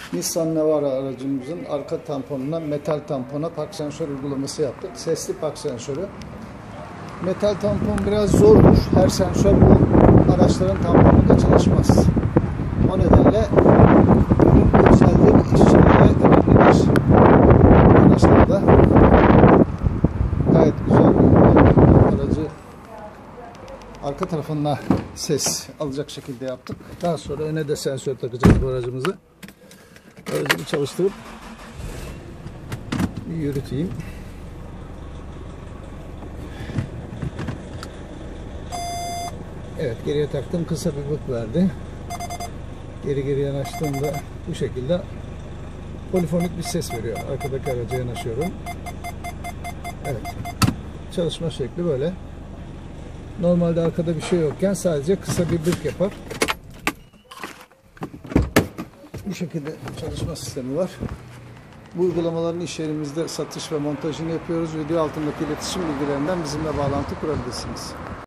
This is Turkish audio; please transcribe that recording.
Nissan Navara aracımızın arka tamponuna metal tampona park sensör uygulaması yaptık. Sesli park sensörü. Metal tampon biraz zordur. Her sensör bu araçların tamponunda çalışmaz. O nedenle ürün görseldir, işçiliğe önemlidir. Araçlarda gayet güzel aracı arka tarafına ses alacak şekilde yaptık. Daha sonra öne de sensör takacağız bu aracımızı. Aracımı çalıştırıp bir yürüteyim. Evet, geriye taktım, kısa bir bık verdi. Geri yanaştığımda bu şekilde polifonik bir ses veriyor. Arkadaki araca yanaşıyorum. Evet, çalışma şekli böyle. Normalde arkada bir şey yokken sadece kısa bir bık yapar. Bu şekilde çalışma sistemi var. Bu uygulamaların iş yerimizde satış ve montajını yapıyoruz. Video altındaki iletişim bilgilerinden bizimle bağlantı kurabilirsiniz.